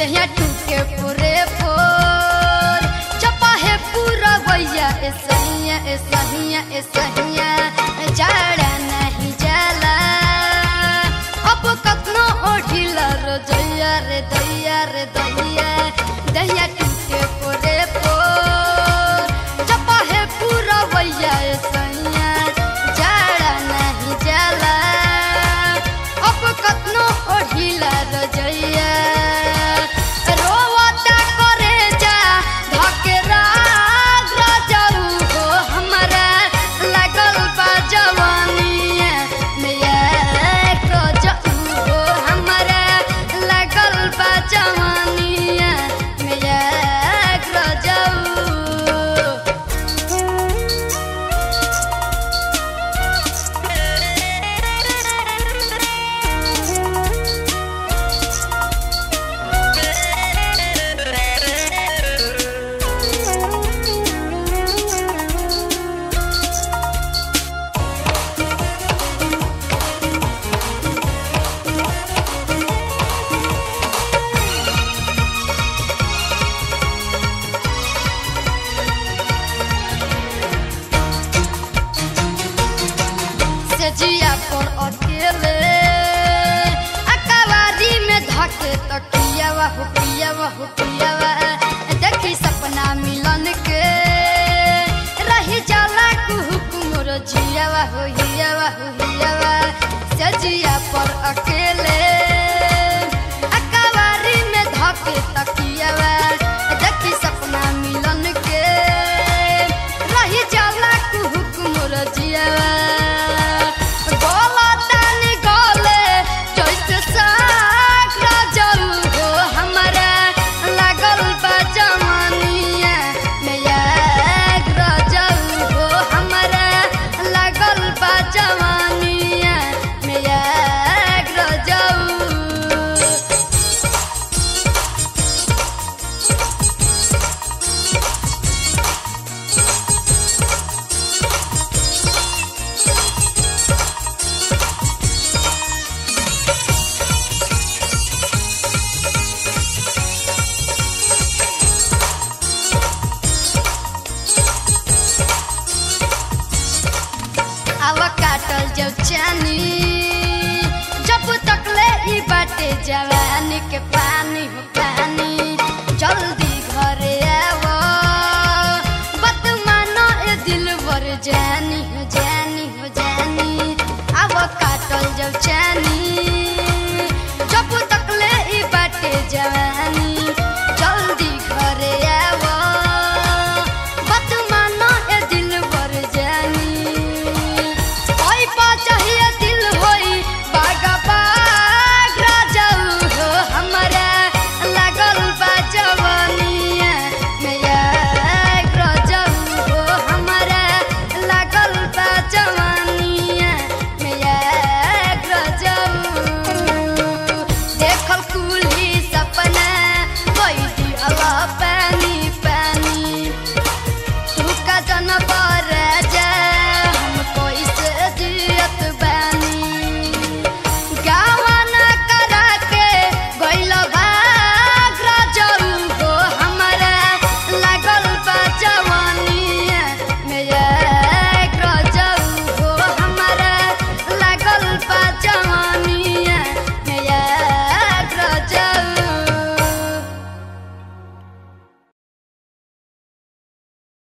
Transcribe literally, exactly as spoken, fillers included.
दहिया टूके पूरे पोर चपा है पूरा भैया ए सहिया ए सहिया ए सहिया जाड़ा नहीं जाला अब कतनो ओढ़िला रो दैया रे दैया रे दैया दहिया टूके पूरे पोर चपा है पूरा भैया ए सहिया जाड़ा नहीं जाला अब कतनो ओढ़िला रो दैया रोवता करे जा धकेरा जाऊ हो हमरा लागल बा जवानिया मैया को जाऊ हो हमरा लागल बा जवानिया मैया को जाऊ जिया पर अकेले अकवारी में धके तकिया वा हुकिया वा हुकिया वा देखी सपना मिलन के रही जाला कुहुक मोर जिया वा होइया वा होइया वा सजिया पर अकेले अकवारी में धके तकिया वा देखी सपना मिलन के रही जाला कुहुक मोर जिया वा जब तक ले ई बाटे जवानी के